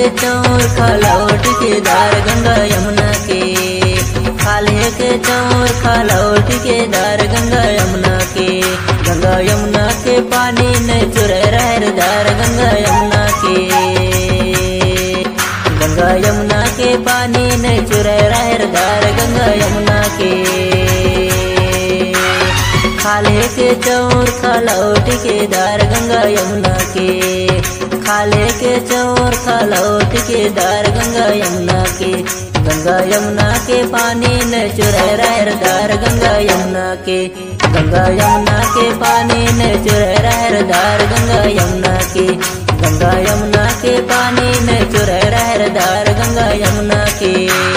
चौर खलौट के दार गंगा यमुना के, खाले के चौर खलौट के दार गंगा यमुना के। गंगा यमुना के पानी न चुरे रहर दार गंगा यमुना के, गंगा यमुना के पानी न चुरे रहर दार गंगा यमुना के। खाले के चौर खलौट के दार गंगा यमुना के, खाले के चौर खलौट के दार गंगा यमुना के। गंगा यमुना के पानी न चुरे रहर दार गंगा यमुना के, गंगा यमुना के पानी न चुरे रहर दार गंगा यमुना के। गंगा यमुना के पानी न चुरे रहर दार गंगा यमुना के।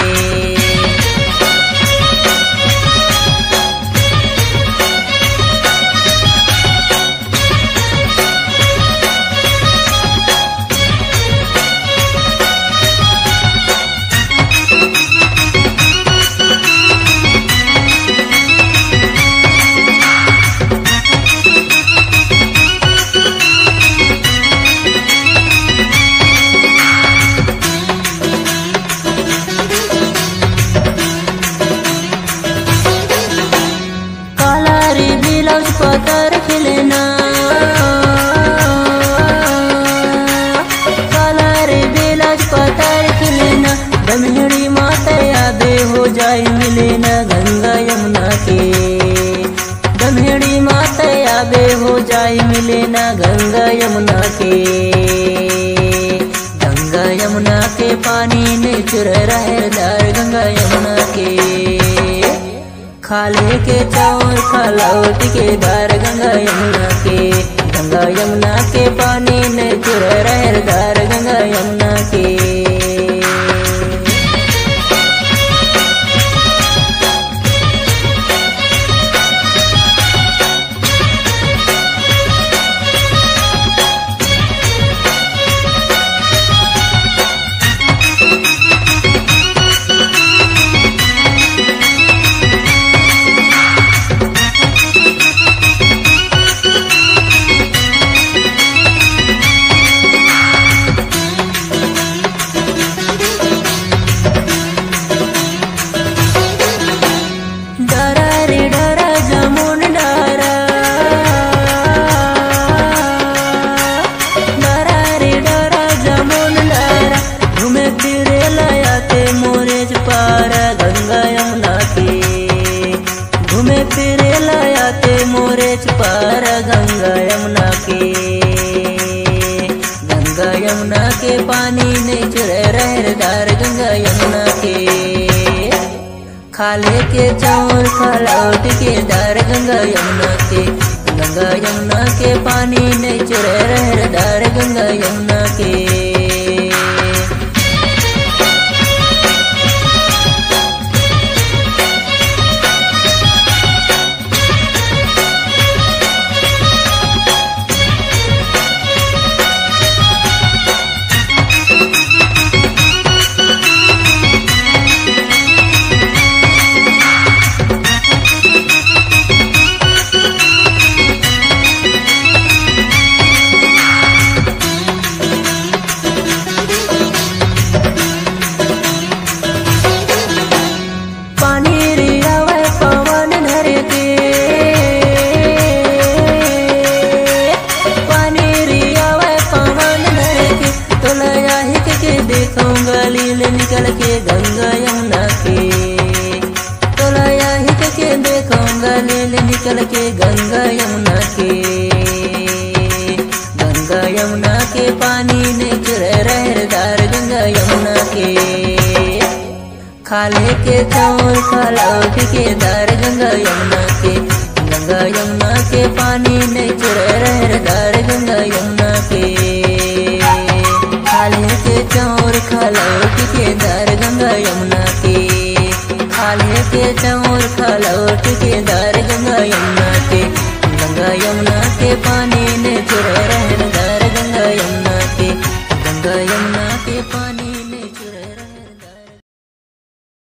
पतर खिलना कलर बिलज पतर खिलना, दमहड़ी माता यादे हो जाए मिलेना गंगा यमुना के। दमहड़ी माता यादे हो जाए मिलेना गंगा यमुना के। गंगा यमुना के पानी ने चुरे रहर दार गंगा यमुना के। खाले के चौर खलौट के दार गंगा यमुना के। गंगा यमुना के पानी न चुरे रहर दार गंगा यमुना के। घूमे फिरे लायाते मोरेच पार गंगा यमुना के। गंगा यमुना के पानी ने चुरे रहर दार गंगा यमुना के। खाले के चौर खलौट के दार गंगा यमुना के। गंगा यमुना के पानी ने चुरे रहर दार गंगा यमुना के। निकल के गंगा यमुना के तोलाया हित के देखूंगा लील निकल के गंगा यमुना के। गंगा यमुना के पानी ने चुरे रहर दार गंगा यमुना के। खाले के चौर खलौट के दार गंगा यमुना के। गंगा यमुना के पानी ने चुरे रहर दार गंगा यमुना के। खाले के चौर खलौट के दार गंगा यमुना के। खाले के चौर खलौट के दार गंगा यमुना के। गंगा यमुना के पानी ने चुरे रहर दार गंगा यमुना के। गंगा यमुना